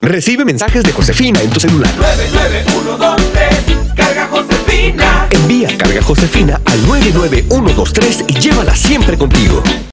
Recibe mensajes de Josefina en tu celular. 99123, carga Josefina. Envía carga Josefina al 99123 y llévala siempre contigo.